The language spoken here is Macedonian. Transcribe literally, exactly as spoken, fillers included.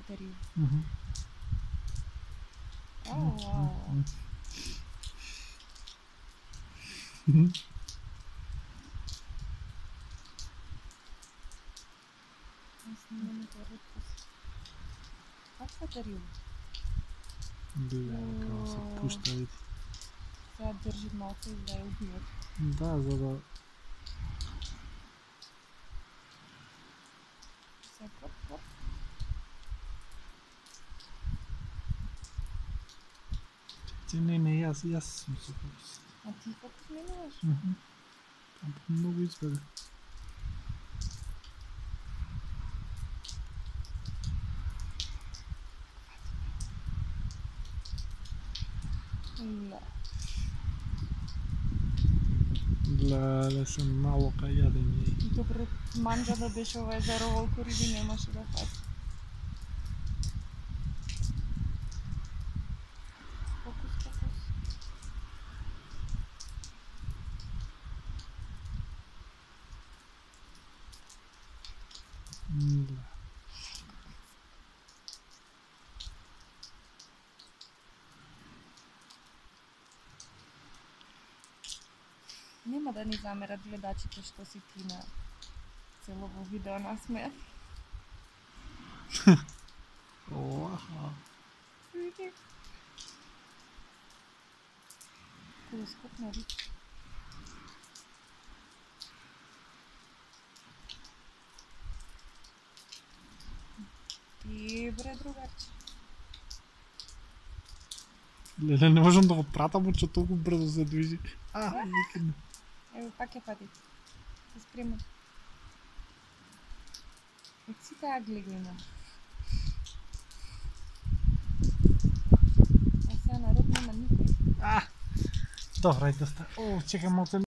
bateriju. Mhm. Au, au. Mhm. Аз снимаме по-редко. Как bateriju? Гледай како се пушта, види. Сега държи малко и да я убиват. Да, за да... Сега коп, коп. Че не, не, јас, јас сум со фокус. А ти фокус минуваш? Mhm. Там многу изведе. Не. Леле, сум мало кајаден е. Добро, манџа да беше ова езеро волку риби немаше да фати. Фокус, фокус. Да. Нема да ни замерат гледачите што си ти на целово видео насмејат. Оаха. Види. Колоскоп на риба. Добре, другарче. Леле, не можам да го пратам, че толку брзо се движи. А, викам. Ево, пак ќе фати. Се спрема. Од сите агли го имам. А сега народ нема никој. А! Добро, ајде доста. О, чекам малце.